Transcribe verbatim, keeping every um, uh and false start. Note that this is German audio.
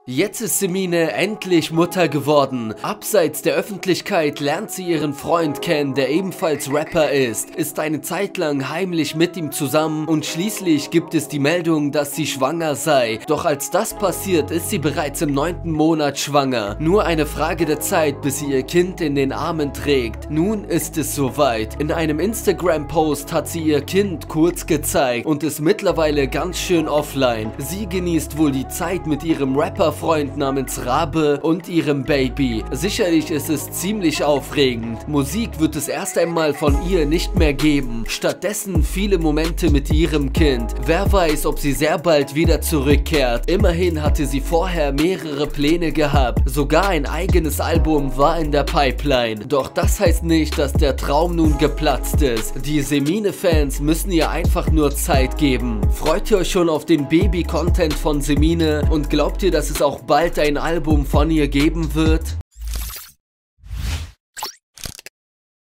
Jetzt ist Semine endlich Mutter geworden. Abseits der Öffentlichkeit lernt sie ihren Freund kennen, der ebenfalls Rapper ist, ist eine Zeit lang heimlich mit ihm zusammen und schließlich gibt es die Meldung, dass sie schwanger sei. Doch als das passiert, ist sie bereits im neunten Monat schwanger. Nur eine Frage der Zeit, bis sie ihr Kind in den Armen trägt. Nun ist es soweit. In einem Instagram-Post hat sie ihr Kind kurz gezeigt und ist mittlerweile ganz schön offline. Sie genießt wohl die Zeit mit ihrem Rapper Freund namens Rabe und ihrem Baby. Sicherlich ist es ziemlich aufregend. Musik wird es erst einmal von ihr nicht mehr geben. Stattdessen viele Momente mit ihrem Kind. Wer weiß, ob sie sehr bald wieder zurückkehrt. Immerhin hatte sie vorher mehrere Pläne gehabt. Sogar ein eigenes Album war in der Pipeline. Doch das heißt nicht, dass der Traum nun geplatzt ist. Die Semine-Fans müssen ihr einfach nur Zeit geben. Freut ihr euch schon auf den Baby-Content von Semine und glaubt ihr, dass es auch bald ein Album von ihr geben wird?